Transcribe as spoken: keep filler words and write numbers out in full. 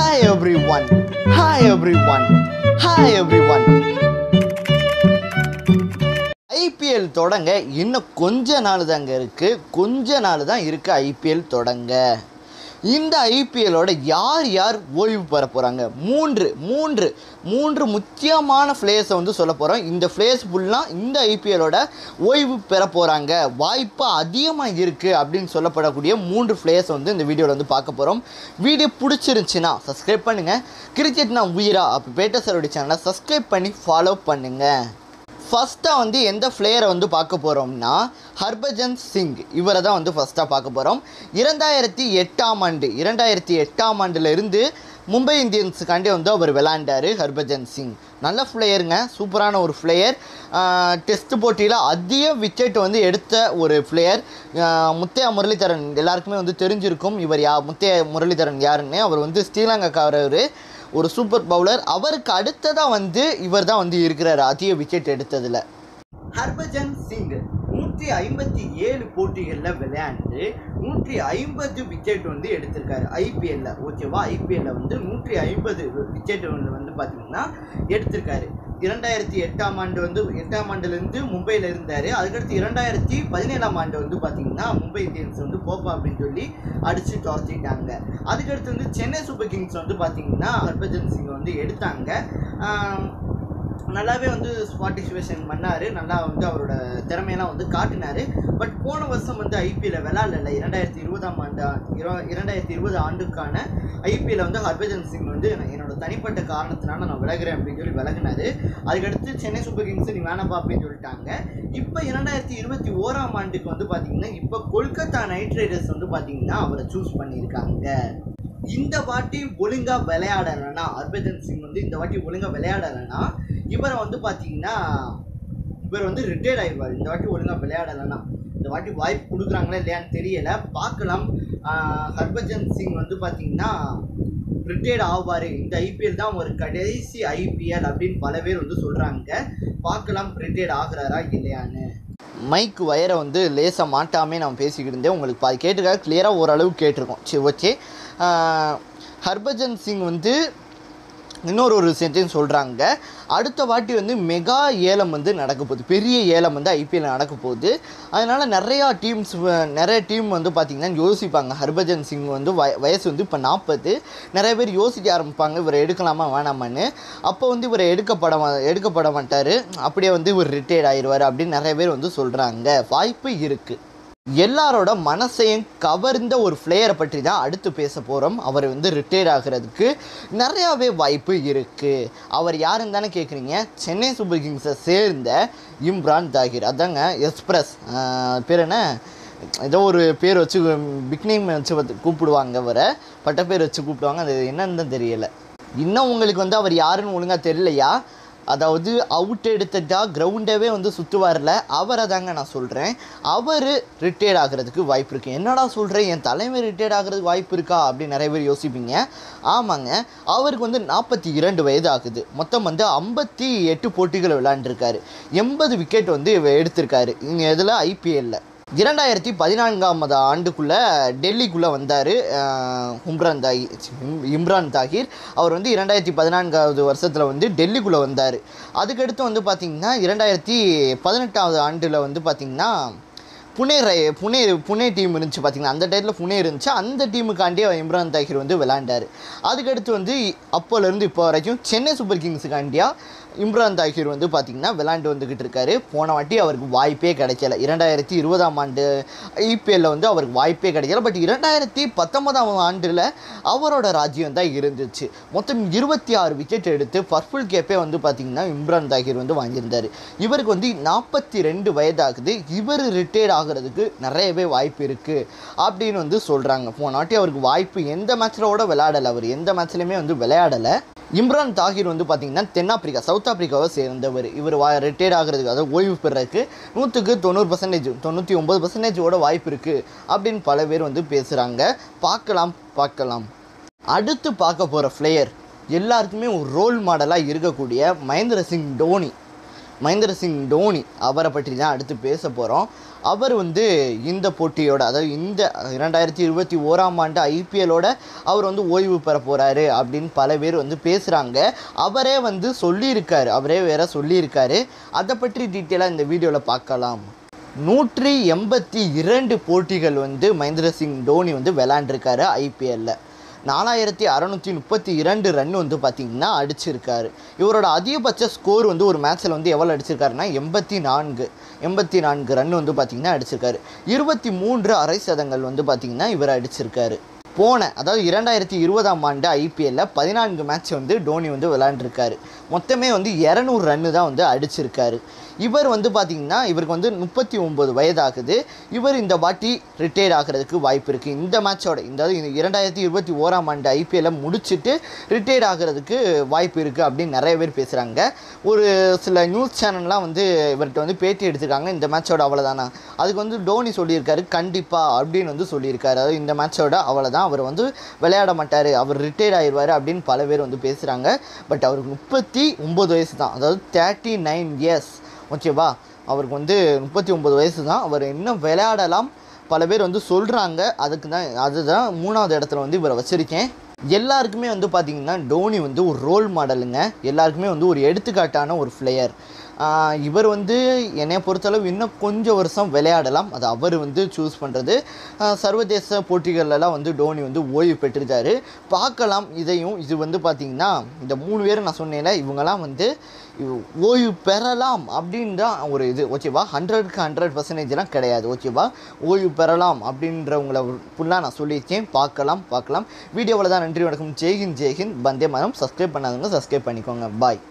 Hi everyone. Hi everyone. Hi everyone. I P L தொடங்க இன்னும் கொஞ்ச நாள் தாங்க இருக்கு. கொஞ்ச நாள் தான் இருக்கு I P L தொடங்க. இந்த I P L ஓட யார் யார் ஓய்வு பெற போறாங்க? மூன்று மூன்று மூன்று முக்கியமான பிளேயர்ஸை வந்து சொல்ல போறோம். இந்த பிளேயர்ஸ் ஃபுல்லாக இந்த I P L ஓட ஓய்வு பெற போறாங்க, வாய்ப்பு அதிகமாக இருக்கு அப்படின்னு சொல்லப்படக்கூடிய மூன்று பிளேயர்ஸ் வந்து இந்த வீடியோவில் வந்து பார்க்க போறோம். வீடியோ பிடிச்சிருந்துச்சுன்னா சப்ஸ்கிரைப் பண்ணுங்க. கிரிக்கெட்னா உயிரா அப்போ பேட்ட சாரோட சேனலை சப்ஸ்கிரைப் பண்ணி ஃபாலோ பண்ணுங்க. ஃபஸ்ட்டாக வந்து எந்த பிளேயரை வந்து பார்க்க போகிறோம்னா ஹர்பஜன் சிங், இவரை தான் வந்து ஃபஸ்ட்டாக பார்க்க போகிறோம். இரண்டாயிரத்தி எட்டாம் ஆண்டு இரண்டாயிரத்தி எட்டாம் ஆண்டுலேருந்து மும்பை இந்தியன்ஸுக்காண்டி வந்து அவர் விளையாண்டார். ஹர்பஜன் சிங் நல்ல பிளேயருங்க, சூப்பரான ஒரு பிளேயர். டெஸ்ட் போட்டியில் அதிக விக்கெட் வந்து எடுத்த ஒரு பிளேயர். முத்தையா முரளிதரன் எல்லாருக்குமே வந்து தெரிஞ்சிருக்கும் இவர் யா முத்தையா முரளிதரன் யாருன்னு. அவர் வந்து ஸ்ரீலங்காக்காரர், ஒரு சூப்பர் பவுலர். அவருக்கு அடுத்ததாக வந்து இவர் தான் வந்து இருக்கிறார் அதிக விக்கெட் எடுத்ததில். ஹர்பஜன் சிங் நூற்றி ஐம்பத்தி ஏழு போட்டிகளில் விளையாண்டு நூற்றி ஐம்பது விக்கெட் வந்து எடுத்திருக்காரு ஐபிஎல்ல. ஓகேவா, ஐபிஎல்ல வந்து நூற்றி ஐம்பது விக்கெட் வந்து வந்து பார்த்தீங்கன்னா எடுத்திருக்காரு. இரண்டாயிரத்தி எட்டாம் ஆண்டு வந்து எட்டாம் ஆண்டுலேருந்து மும்பையில் இருந்தார். அதுக்கடுத்து இரண்டாயிரத்தி பதினேழாம் ஆண்டு வந்து பார்த்தீங்கன்னா மும்பை இந்தியன்ஸ் வந்து போப்பா அப்படின்னு சொல்லி அடித்து துரத்திட்டாங்க. அதுக்கடுத்து வந்து சென்னை சூப்பர் கிங்ஸ் வந்து பார்த்தீங்கன்னா ஹர்பஜன் சிங்கை வந்து எடுத்தாங்க. நல்லாவே வந்து பார்ட்டிசிபேஷன் பண்ணார், நல்லா வந்து அவரோட திறமையெல்லாம் வந்து காட்டினார். பட் போன வருஷம் வந்து ஐபிஎல்ல விளையாடல. இரண்டாயிரத்தி இருபதாம் ஆண்டு இரண்டாயிரத்தி இருபது ஆண்டுக்கான ஐபிஎல்ல வந்து ஹர்பஜன் சிங் வந்து என்னோட தனிப்பட்ட காரணத்தினால நான் விலகிறேன் அப்படின்னு சொல்லி விலகினார். அதுக்கடுத்து சென்னை சூப்பர் கிங்ஸ் நீ வேணாப்பா அப்படின்னு சொல்லிட்டாங்க. இப்போ இரண்டாயிரத்தி இருபத்தி ஓராம் ஆண்டுக்கு வந்து பார்த்தீங்கன்னா இப்போ கொல்கத்தா நைட் ரைடர்ஸ் வந்து பார்த்தீங்கன்னா அவரை சூஸ் பண்ணியிருக்காங்க. இந்த வாட்டி ஒழுங்காக விளையாடலைன்னா ஹர்பஜன் சிங் வந்து இந்த வாட்டி ஒழுங்காக விளையாடலைன்னா இவரை வந்து பார்த்தீங்கன்னா இவர் வந்து ரிட்டையர்ட் ஆகிடுவார். இந்த வாட்டி ஒழுங்காக விளையாடலைன்னா இந்த வாட்டி வாய்ப்பு கொடுக்குறாங்களா இல்லையான்னு தெரியலை, பார்க்கலாம். ஹர்பஜன் சிங் வந்து பார்த்தீங்கன்னா ரிட்டையர்ட் ஆவார். இந்த ஐபிஎல் தான் ஒரு கடைசி ஐபிஎல் அப்படின்னு பல பேர் வந்து சொல்கிறாங்க. பார்க்கலாம் ரிட்டையர்ட் ஆகுறாரா இல்லையான்னு. மைக் வயரை வந்து லேசாக மாட்டாமே நான் பேசிக்கிட்டு இருந்தேன். உங்களுக்கு பாதி கேட்டிருக்காரு, கிளியராக ஓரளவு கேட்டிருக்கோம். சரி, ஓகே. ஹர்பஜன் சிங் வந்து இன்னொரு ஒரு விஷயத்தையும் சொல்கிறாங்க. அடுத்த வாட்டி வந்து மெகா ஏலம் வந்து நடக்க போகுது, பெரிய ஏலம் வந்து ஐபிஎல் நடக்க போகுது. அதனால் நிறையா டீம்ஸ் நிறைய டீம் வந்து பார்த்திங்கன்னா யோசிப்பாங்க. ஹர்பஜன் சிங் வந்து வய வயசு வந்து இப்போ நாற்பது. நிறைய பேர் யோசிக்க ஆரம்பிப்பாங்க இவரை எடுக்கலாமா வேணாமான்னு. அப்போ வந்து இவரை எடுக்கப்பட எடுக்கப்பட மாட்டார், அப்படியே வந்து இவர் ரிட்டையர்ட் ஆயிடுவார் அப்படின்னு நிறைய பேர் வந்து சொல்கிறாங்க. வாய்ப்பு இருக்குது. எல்லாரோட மனசையும் கவர்ந்த ஒரு பிளேயரை பற்றி தான் அடுத்து பேச போகிறோம். அவர் வந்து ரிட்டையர்ட் ஆகிறதுக்கு நிறையாவே வாய்ப்பு இருக்குது. அவர் யாருன்னு தானே கேட்குறீங்க? சென்னை சூப்பர் கிங்ஸை சேர்ந்த இம்ரான் தாஹிர். அதாங்க எக்ஸ்பிரஸ் பேர் என்ன, ஏதோ ஒரு பேர் வச்சு பிக் நேம் வச்சு கூப்பிடுவாங்க, அவரை பட்ட பேர் வச்சு கூப்பிடுவாங்க. அது என்னன்னு தான் தெரியலை. இன்னும் உங்களுக்கு வந்து அவர் யாருன்னு ஒழுங்காக தெரியலையா? அதாவது அவுட் எடுத்துட்டா கிரவுண்டவே வந்து சுற்றுவார்ல, அவரை தாங்க நான் சொல்கிறேன். அவர் ரிட்டையர்ட் ஆகிறதுக்கு வாய்ப்பு இருக்குது. என்னடா சொல்கிறேன், என் தலைமை ரிட்டையர்ட் ஆகிறதுக்கு வாய்ப்பு இருக்கா அப்படின்னு நிறைய பேர் யோசிப்பீங்க. ஆமாங்க, அவருக்கு வந்து நாற்பத்தி இரண்டு வயது ஆகுது. மொத்தம் வந்து ஐம்பத்தி எட்டு போட்டிகள் விளையாண்டுருக்காரு. எண்பது விக்கெட் வந்து எடுத்திருக்காரு இங்கே இதில் ஐபிஎல்ல. இரண்டாயிரத்தி பதினான்காவது ஆண்டுக்குள்ளே டெல்லிக்குள்ளே வந்தார் இம்ரான் தாஹிர் இம்ரான் தாஹிர் அவர் வந்து இரண்டாயிரத்தி பதினான்காவது வருஷத்தில் வந்து டெல்லிக்குள்ளே வந்தார். அதுக்கடுத்து வந்து பார்த்திங்கன்னா இரண்டாயிரத்தி பதினெட்டாவது ஆண்டில் வந்து பார்த்திங்கன்னா புனே ரை புனே புனே டீம் இருந்துச்சு பார்த்திங்கன்னா, அந்த டைத்தில் புனே இருந்துச்சு. அந்த டீமுக்காண்டியே இம்ரான் தாஹிர் வந்து விளையாண்டார். அதுக்கடுத்து வந்து அப்போலேருந்து இப்போ வரைக்கும் சென்னை சூப்பர் கிங்ஸுக்காண்டியா இம்ரான் தாஹிர் வந்து பார்த்திங்கன்னா விளையாண்டு வந்துக்கிட்டு இருக்காரு. போன வாட்டி அவருக்கு வாய்ப்பே கிடைக்கல. இரண்டாயிரத்தி இருபதாம் ஆண்டு ஐபிஎல்ல வந்து அவருக்கு வாய்ப்பே கிடைக்கல. பட் இரண்டாயிரத்தி பத்தொன்பதாம் ஆண்டில் அவரோட ராஜ்யம் தான் இருந்துச்சு. மொத்தம் இருபத்தி ஆறு விக்கெட் எடுத்து பர்பிள் கேப்பே வந்து பார்த்திங்கன்னா இம்ரான் தாஹிர் வந்து வாங்கியிருந்தார். இவருக்கு வந்து நாற்பத்தி ரெண்டு வயதாகுது. இவர் ரிட்டையர்ட் ஆகிறதுக்கு நிறையவே வாய்ப்பு இருக்குது அப்படின்னு வந்து சொல்கிறாங்க. போன வாட்டி அவருக்கு வாய்ப்பு எந்த மேட்ச்சில் கூட விளையாடலை, அவர் எந்த மேட்ச்லையுமே வந்து விளையாடலை. இம்ரான் தாஹிர் வந்து பார்த்திங்கன்னா தென்னாப்பிரிக்கா சவுத் ஆப்பிரிக்காவை சேர்ந்தவர். இவர் வா ரிட்டையர்ட் ஆகிறதுக்கு, அதாவது ஓய்வு பெறதுக்கு நூற்றுக்கு தொண்ணூறு பர்சன்டேஜ் தொண்ணூற்றி ஒம்பது பர்சன்டேஜோட வாய்ப்பு இருக்குது அப்படின்னு பல பேர் வந்து பேசுகிறாங்க. பார்க்கலாம் பார்க்கலாம். அடுத்து பார்க்க போகிற பிளேயர் எல்லாருக்குமே ஒரு ரோல் மாடலாக இருக்கக்கூடிய மகேந்திர சிங் தோனி. மகேந்திர சிங் தோனி அவரை பற்றி தான் அடுத்து பேச போகிறோம். அவர் வந்து இந்த போட்டியோட அதாவது இந்த இரண்டாயிரத்தி இருபத்தி ஓராம் ஆண்டு ஐபிஎல்லோட அவர் வந்து ஓய்வு பெற போகிறாரு அப்படின்னு பல பேர் வந்து பேசுகிறாங்க. அவரே வந்து சொல்லியிருக்காரு, அவரே வேற சொல்லியிருக்காரு. அதை பற்றி டீட்டெயிலாக இந்த வீடியோவில் பார்க்கலாம். நூற்றி எண்பத்தி இரண்டு போட்டிகள் வந்து மகேந்திர சிங் தோனி வந்து விளையாண்டுருக்காரு. ஐபிஎல்லில் நாலாயிரத்தி அறநூற்றி முப்பத்தி இரண்டு ரன் வந்து பார்த்திங்கன்னா அடிச்சிருக்காரு. இவரோட அதிகபட்ச ஸ்கோர் வந்து ஒரு மேட்ச்சில் வந்து எவ்வளோ அடிச்சிருக்காருன்னா எண்பத்தி நான்கு எண்பத்தி நான்கு ரன் வந்து பார்த்திங்கன்னா அடிச்சிருக்காரு. இருபத்தி மூன்று அரை சதங்கள் வந்து பார்த்திங்கன்னா இவர் அடிச்சிருக்காரு. போன அதாவது இரண்டாயிரத்தி இருபதாம் ஆண்டு ஐபிஎல்லில் பதினான்கு மேட்ச் வந்து தோனி வந்து விளையாண்டுருக்காரு. மொத்தமே வந்து இரநூறு ரன்னு தான் வந்து அடிச்சிருக்காரு. இவர் வந்து பார்த்திங்கன்னா இவருக்கு வந்து முப்பத்தி ஒம்பது வயதாகுது. இவர் இந்த வாட்டி ரிட்டையர்ட் ஆகிறதுக்கு வாய்ப்பு இருக்குது. இந்த மேட்சோட இந்த இரண்டாயிரத்தி இருபத்தி ஓராம் ஆண்டு ஐபிஎல்லை முடிச்சுட்டு ரிட்டையர்ட் ஆகிறதுக்கு வாய்ப்பு இருக்குது அப்படின்னு நிறைய பேர் பேசுகிறாங்க. ஒரு சில நியூஸ் சேனல்லாம் வந்து இவர்கிட்ட வந்து பேட்டி எடுத்துருக்காங்க. இந்த மேட்சோட அவ்வளோதானா, அதுக்கு வந்து தோனி சொல்லியிருக்காரு கண்டிப்பாக அப்படின்னு வந்து சொல்லியிருக்காரு. அதாவது இந்த மேட்சோட அவ்வளோதான், அவர் வந்து விளையாட மாட்டார், அவர் ரிட்டையர்ட் ஆயிடுவார் அப்படின்னு பல பேர் வந்து பேசுகிறாங்க. பட் அவருக்கு முப்பத்தி ஒம்பது வயசு தான், அதாவது தேர்ட்டி நைன் இயர்ஸ் ஓகேவா. அவருக்கு வந்து முப்பத்தி ஒம்பது வயசு தான், அவர் இன்னும் விளையாடலாம் பல பேர் வந்து சொல்கிறாங்க. அதுக்கு தான் அதுதான் மூணாவது இடத்துல வந்து இவரை வச்சுருக்கேன். எல்லாருக்குமே வந்து பார்த்திங்கன்னா தோனி வந்து ஒரு ரோல் மாடலுங்க. எல்லாருக்குமே வந்து ஒரு எடுத்துக்காட்டான ஒரு பிளேயர். இவர் வந்து என்னை பொறுத்தளவு இன்னும் கொஞ்சம் வருஷம் விளையாடலாம், அது அவர் வந்து சூஸ் பண்ணுறது. சர்வதேச போட்டிகளெல்லாம் வந்து தோனி வந்து ஓய்வு பெற்றிருக்காரு, பார்க்கலாம் இதையும். இது வந்து பார்த்திங்கன்னா இந்த மூணு பேர் நான் சொன்னேன்ல, இவங்கெல்லாம் வந்து ஓய்வு பெறலாம் அப்படின்னு தான் ஒரு இது ஓகேவா. ஹண்ட்ரடுக்கு ஹண்ட்ரட் பர்சன்டேஜ்லாம் கிடையாது ஓகேவா. ஓய்வு பெறலாம் அப்படின்றவங்கள ஃபுல்லாக நான் சொல்லியிருக்கேன். பார்க்கலாம் பார்க்கலாம் வீடியோவில் தான். நன்றி, வணக்கம். ஜெய்ஹிந்த் ஜெய்ஹிந்த். வந்தே மாதரம். சப்ஸ்கிரைப் பண்ணாதவங்க சப்ஸ்கிரைப் பண்ணிக்கோங்க. பாய்.